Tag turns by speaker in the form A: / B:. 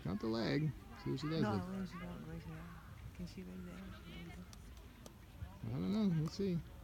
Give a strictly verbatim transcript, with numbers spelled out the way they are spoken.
A: Count the leg. See what she does.
B: No,
A: With.
B: where is she going? Where's she at? Can she raise that?
A: I don't know. Let's see.